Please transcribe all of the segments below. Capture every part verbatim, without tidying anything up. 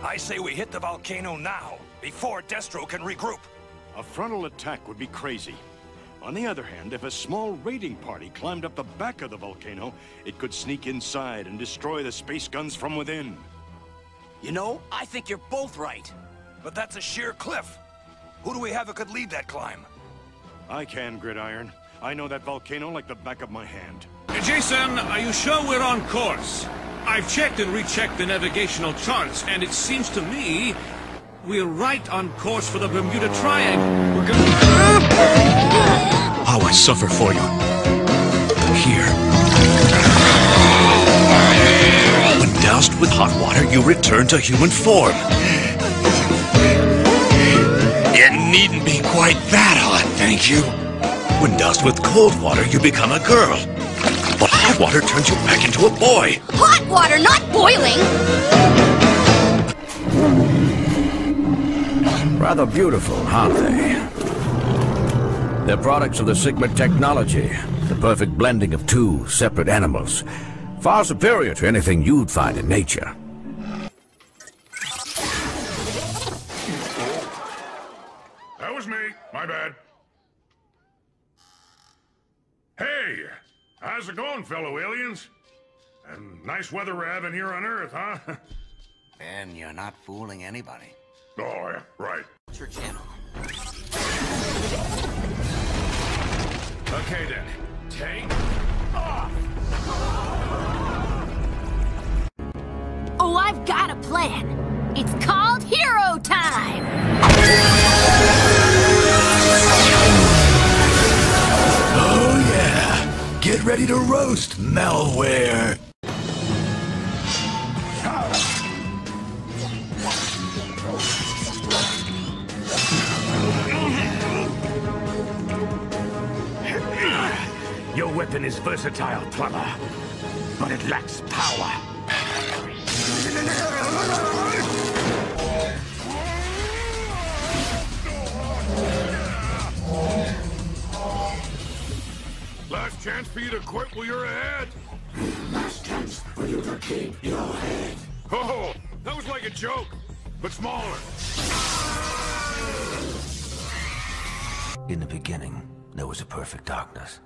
I say we hit the volcano now, before Destro can regroup. A frontal attack would be crazy. On the other hand, if a small raiding party climbed up the back of the volcano, it could sneak inside and destroy the space guns from within. You know, I think you're both right. But that's a sheer cliff. Who do we have who could lead that climb? I can, Gridiron. I know that volcano like the back of my hand. Jason, are you sure we're on course? I've checked and rechecked the navigational charts, and it seems to me we're right on course for the Bermuda Triangle. We're gonna... How I suffer for you. Here. When doused with hot water, you return to human form. It needn't be quite that hot, thank you. When doused with cold water, you become a girl. But hot water turns you back into a boy. Hot water, not boiling! Rather beautiful, aren't they? They're products of the Sigma technology, the perfect blending of two separate animals. Far superior to anything you'd find in nature. That was me. My bad. Hey! How's it going, fellow aliens? And nice weather we're having here on Earth, huh? And you're not fooling anybody. Oh, yeah, right. What's your channel? Okay, then. Take off! Oh, I've got a plan. It's called Hero Time! Oh yeah! Get ready to roast, malware! Your weapon is versatile, plumber, but it lacks power. Last chance for you to quit while you're ahead. Last chance for you to keep your head. Oh, that was like a joke, but smaller. In the beginning, there was a perfect darkness.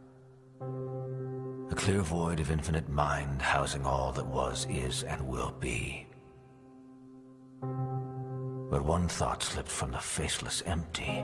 A clear void of infinite mind housing all that was, is, and will be. But one thought slipped from the faceless empty.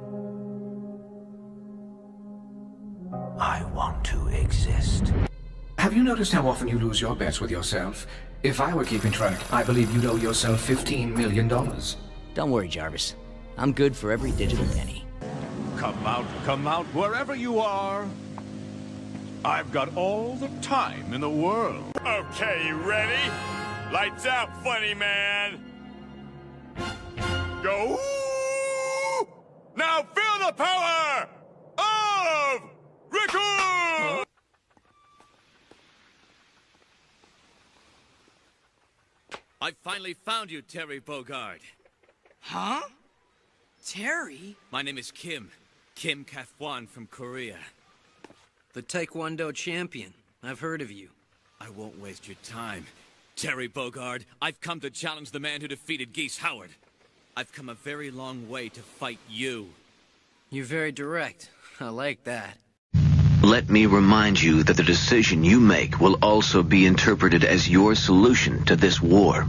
I want to exist. Have you noticed how often you lose your bets with yourself? If I were keeping track, I believe you'd owe yourself fifteen million dollars. Don't worry, Jarvis. I'm good for every digital penny. Come out, come out, wherever you are. I've got all the time in the world. Okay, you ready? Lights out, funny man. Go. Now feel the power of Raccoon! I finally found you, Terry Bogard. Huh? Terry? My name is Kim. Kim Kathwan from Korea. The Taekwondo champion. I've heard of you. I won't waste your time. Terry Bogard, I've come to challenge the man who defeated Geese Howard. I've come a very long way to fight you. You're very direct. I like that. Let me remind you that the decision you make will also be interpreted as your solution to this war.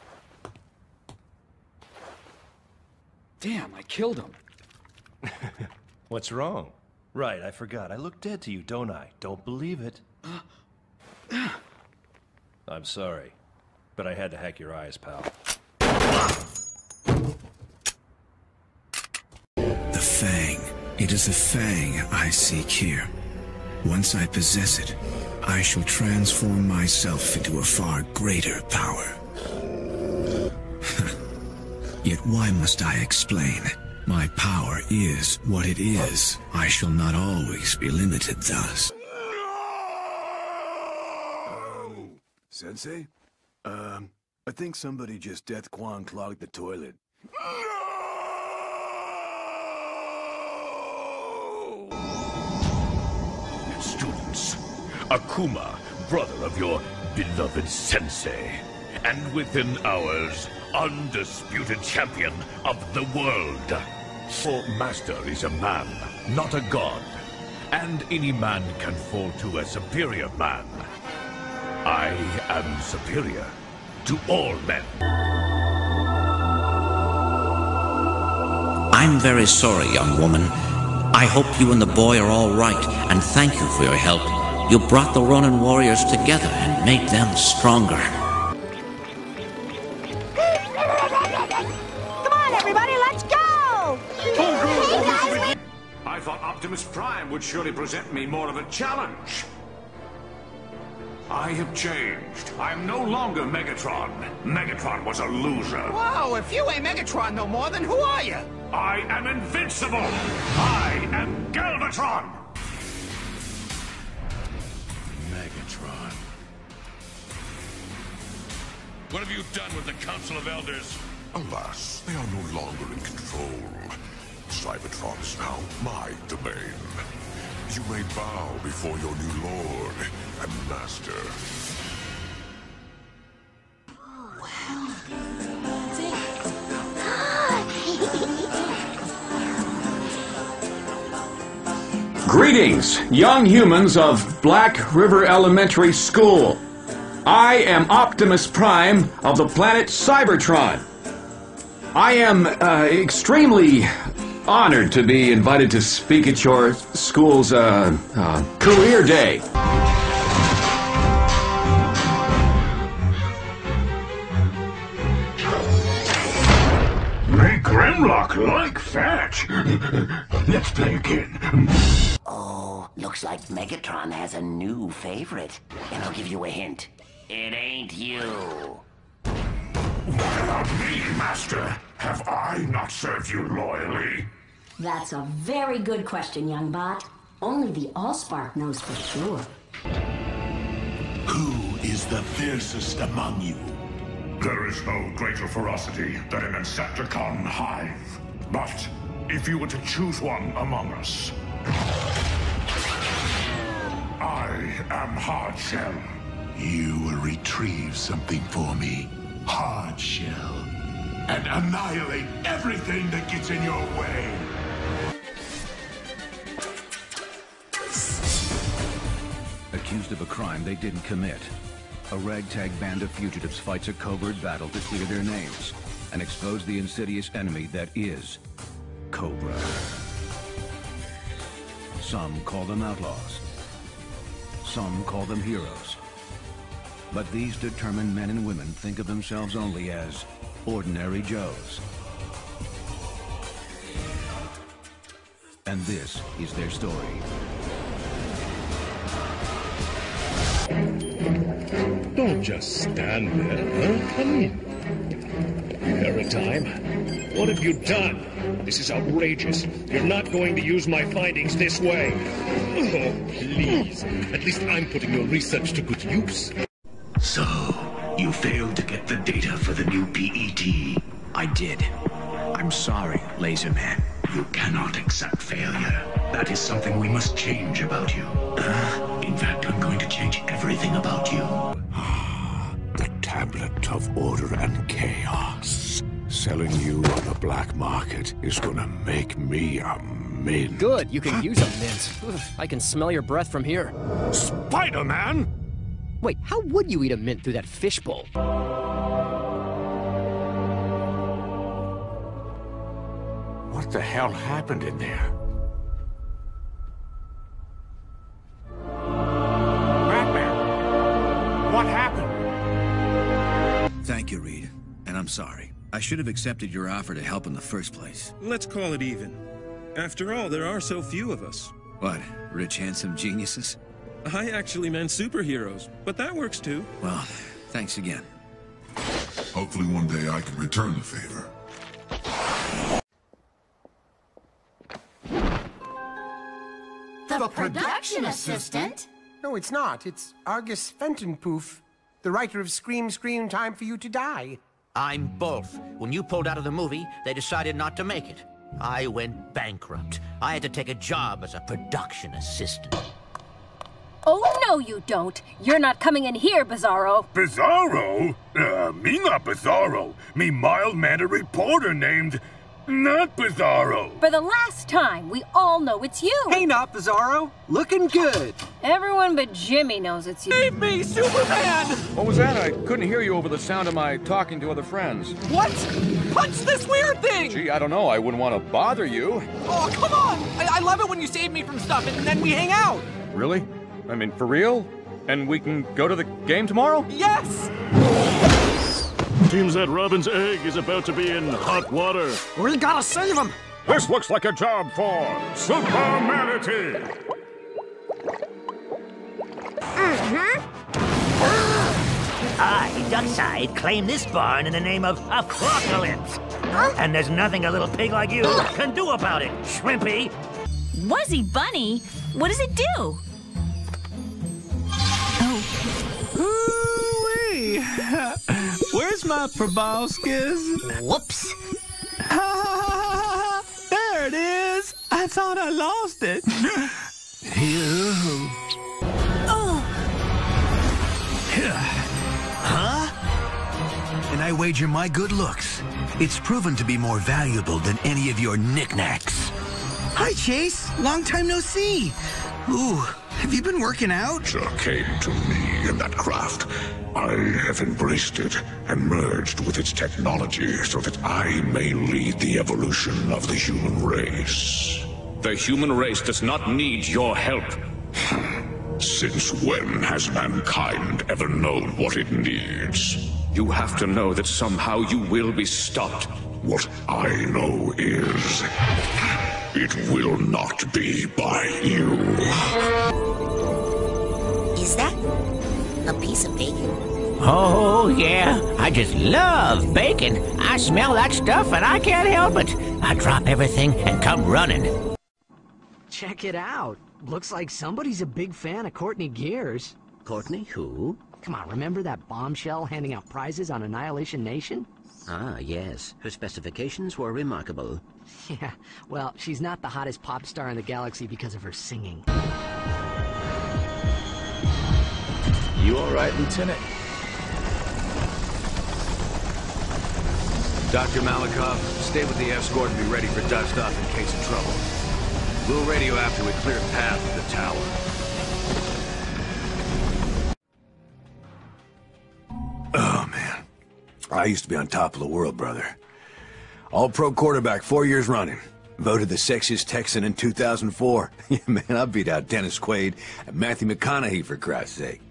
Damn, I killed him. What's wrong? Right, I forgot. I look dead to you, don't I? Don't believe it. I'm sorry, but I had to hack your eyes, pal. The Fang. It is the Fang I seek here. Once I possess it, I shall transform myself into a far greater power. Yet why must I explain? My power is what it is. I shall not always be limited thus. Um, Sensei? Um, I think somebody just Death Quan clogged the toilet. Students, Akuma, brother of your beloved sensei. And within hours, undisputed champion of the world. For Master is a man, not a god. And any man can fall to a superior man. I am superior to all men. I'm very sorry, young woman. I hope you and the boy are all right, and thank you for your help. You brought the Ronin warriors together and made them stronger. Come on, everybody, let's go! Hey, guys, I thought Optimus Prime would surely present me more of a challenge. I have changed. I am no longer Megatron. Megatron was a loser. Whoa, if you ain't Megatron no more, then who are you? I am invincible. I am Galvatron. Megatron. What have you done with the Council of Elders? Alas, they are no longer in control. Cybertron is now my domain. You may bow before your new lord and master. Greetings, young humans of Black River Elementary School. I am Optimus Prime of the planet Cybertron. I am uh, extremely honored to be invited to speak at your school's uh, uh, career day. Make Grimlock like fetch. Let's play again. Oh, looks like Megatron has a new favorite. And I'll give you a hint. It ain't you. What about me, Master? Have I not served you loyally? That's a very good question, young bot. Only the Allspark knows for sure. Who is the fiercest among you? There is no greater ferocity than an Insecticon hive. But if you were to choose one among us, I am Hardshell. You will retrieve something for me, Hardshell, and annihilate everything that gets in your way. Accused of a crime they didn't commit. A ragtag band of fugitives fights a covert battle to clear their names and expose the insidious enemy that is Cobra. Some call them outlaws. Some call them heroes. But these determined men and women think of themselves only as ordinary Joes. And this is their story. Don't just stand there, huh? Come in. Paratime, what have you done? This is outrageous. You're not going to use my findings this way. Oh, please. At least I'm putting your research to good use. So, you failed to get the data for the new P E T. I did. I'm sorry, Laser Man. You cannot accept failure. That is something we must change about you. Uh, in fact, I'm going to change everything about you. The Tablet of Order and Chaos. Selling you on the black market is gonna make me a mint. Good, you can use a mint. Ugh, I can smell your breath from here. Spider-Man! Wait, how would you eat a mint through that fishbowl? What the hell happened in there? Batman! What happened? Thank you, Reed. And I'm sorry. I should have accepted your offer to help in the first place. Let's call it even. After all, there are so few of us. What, rich, handsome geniuses? I actually meant superheroes, but that works too. Well, thanks again. Hopefully one day I can return the favor. The production assistant? No, it's not. It's Argus Fentonpoof, the writer of Scream, Scream, Time for You to Die. I'm both. When you pulled out of the movie, they decided not to make it. I went bankrupt. I had to take a job as a production assistant. Oh, no, you don't. You're not coming in here, Bizarro. Bizarro? Uh, me not Bizarro. Me mild-mannered reporter named... Not Bizarro. For the last time, we all know it's you. Hey, not Bizarro. Looking good. Everyone but Jimmy knows it's you. Save me, Superman! What was that? I couldn't hear you over the sound of my talking to other friends. What? Punch this weird thing! Gee, I don't know. I wouldn't want to bother you. Oh, come on! I, I love it when you save me from stuff and then we hang out. Really? I mean, for real? And we can go to the game tomorrow? Yes! Seems that Robin's egg is about to be in hot water. We gotta save him! This looks like a job for Super Manatee! Mm-hmm. I, Duckside, claim this barn in the name of Apocalypse. Huh? And there's nothing a little pig like you can do about it, Shrimpy. Wuzzy Bunny? What does it do? Ooh-wee. Where's my proboscis? Whoops. There it is. I thought I lost it. Oh. Huh? And I wager my good looks. It's proven to be more valuable than any of your knickknacks. Hi, Chase. Long time no see. Ooh, have you been working out? Nature came to me in that craft. I have embraced it and merged with its technology so that I may lead the evolution of the human race. The human race does not need your help. Since when has mankind ever known what it needs? You have to know that somehow you will be stopped. What I know is... it will not be by you. Is that a piece of bacon? Oh, yeah. I just love bacon. I smell that stuff and I can't help it. I drop everything and come running. Check it out. Looks like somebody's a big fan of Courtney Gears. Courtney who? Come on, remember that bombshell handing out prizes on Annihilation Nation? Ah, yes. Her specifications were remarkable. Yeah, well, she's not the hottest pop star in the galaxy because of her singing. You all right, Lieutenant? Doctor Malikov, stay with the escort and be ready for dust-off in case of trouble. We'll radio after we clear a path to the tower. Oh, man. I used to be on top of the world, brother. All-pro quarterback four years running. Voted the sexiest Texan in two thousand four. Yeah, man, I beat out Dennis Quaid and Matthew McConaughey, for Christ's sake.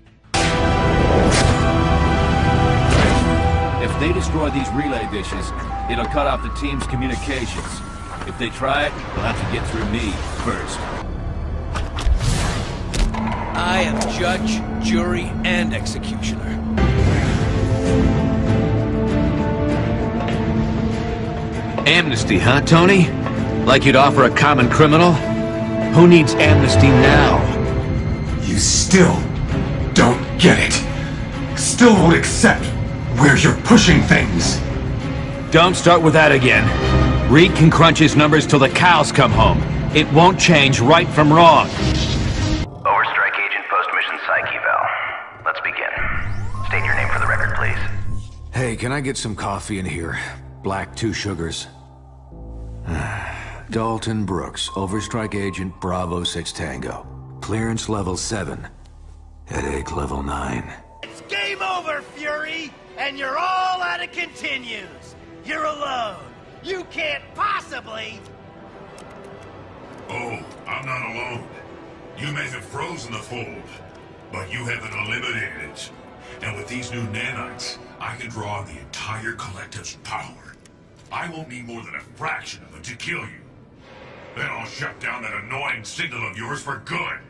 If they destroy these relay dishes, it'll cut off the team's communications. If they try it, they'll have to get through me first. I am judge, jury, and executioner. Amnesty, huh, Tony? Like you'd offer a common criminal? Who needs amnesty now? You still don't get it. Still won't accept where you're pushing things. Don't start with that again. Reed can crunch his numbers till the cows come home. It won't change right from wrong. Overstrike Agent, post-mission psych eval. Let's begin. State your name for the record, please. Hey, can I get some coffee in here? Black, two sugars. Dalton Brooks, Overstrike Agent, Bravo six Tango. Clearance level seven. Headache level nine. It's game over, Fury! And you're all out of continues! You're alone! You can't possibly... Oh, I'm not alone. You may have frozen the fold, but you haven't eliminated it. And with these new nanites, I can draw on the entire collective's power. I won't need more than a fraction of it to kill you. Then I'll shut down that annoying signal of yours for good.